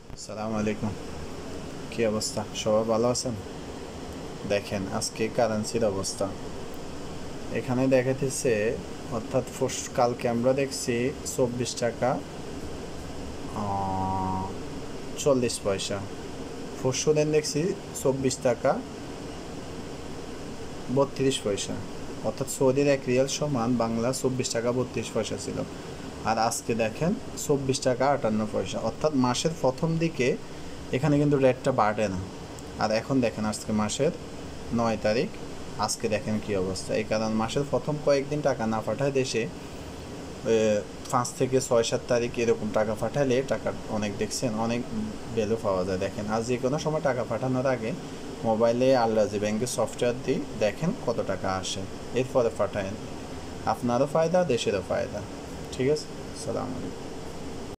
সালাম আলাইকুম। কি অবস্থা? সবাই ভালো আছেন? দেখেন আজকে কারেন্সির অবস্থা এখানে দেখাতেছে, অর্থাৎ কালকে আমরা দেখছি 24 টাকা 40 পয়সা। পরশু দিন দেখছি 24 টাকা 32 পয়সা। অর্থাৎ সৌদির 1 রিয়াল সমান বাংলা 24 টাকা 32 পয়সা ছিল। আর আজকে দেখেন 24 টাকা 58 পয়সা। অর্থাৎ মাসের প্রথম দিকে এখানে কিন্তু রেটটা বাড়ে না। আর এখন দেখেন আজকে মাসের 9 তারিখ, আজকে দেখেন কি অবস্থা। এই কারণ মাসের প্রথম কয়েকদিন টাকা না পাঠায় দেশে, 5 থেকে 6-7 তারিখ এরকম টাকা পাঠালে টাকা অনেক দেখছেন অনেক ভ্যালু পাওয়া যায়। দেখেন আজ যে কোনো সময় টাকা পাঠানোর আগে মোবাইলে আলরাজি ব্যাংকের সফটওয়্যার দিয়ে দেখেন কত টাকা আসে, এরপরে পাঠায়েন। আপনারও ফায়দা, দেশেরও ফায়দা। ঠিক আছে, সালাম আলাইকুম।